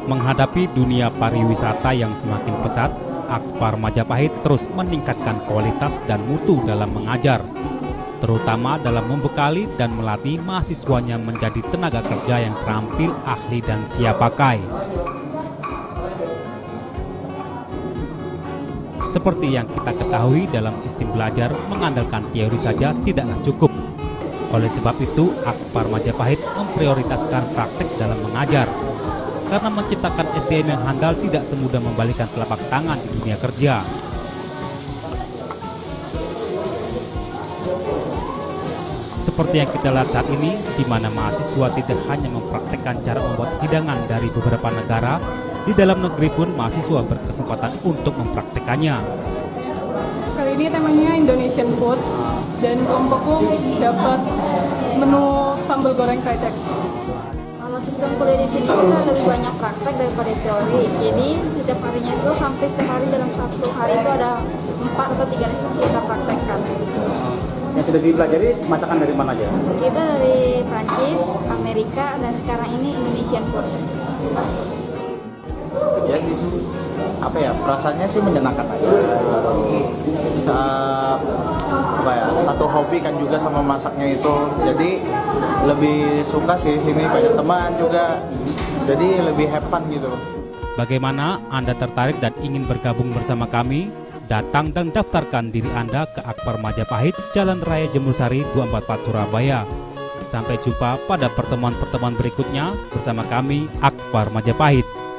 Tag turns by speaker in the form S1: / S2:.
S1: Menghadapi dunia pariwisata yang semakin pesat, Akbar Majapahit terus meningkatkan kualitas dan mutu dalam mengajar, terutama dalam membekali dan melatih mahasiswanya menjadi tenaga kerja yang terampil, ahli, dan siap pakai. Seperti yang kita ketahui, dalam sistem belajar mengandalkan teori saja tidaklah cukup. Oleh sebab itu, Akbar Majapahit memprioritaskan praktek dalam mengajar. Karena menciptakan SDM yang handal tidak semudah membalikan telapak tangan di dunia kerja. Seperti yang kita lihat saat ini, di mana mahasiswa tidak hanya mempraktekkan cara membuat hidangan dari beberapa negara, di dalam negeri pun mahasiswa berkesempatan untuk mempraktekannya.
S2: Kali ini temanya Indonesian food, dan kelompokku dapat menu sambal goreng krecek.
S3: Kalau sistem kuliah di sini kita lebih banyak praktek daripada teori. Jadi setiap harinya itu hampir setiap hari dalam satu hari itu ada 4 atau 3 research kita praktekkan.
S4: Yang sudah dipelajari masakan dari mana aja?
S3: Kita dari Prancis, Amerika, dan sekarang ini Indonesian food.
S5: Ya, perasaannya sih menyenangkan aja. Satu hobi kan juga sama masaknya itu, jadi lebih suka sih sini, banyak teman juga, jadi lebih have fun gitu.
S1: Bagaimana Anda tertarik dan ingin bergabung bersama kami? Datang dan daftarkan diri Anda ke Akbar Majapahit, Jalan Raya Jembersari 244 Surabaya. Sampai jumpa pada pertemuan-pertemuan berikutnya bersama kami, Akbar Majapahit.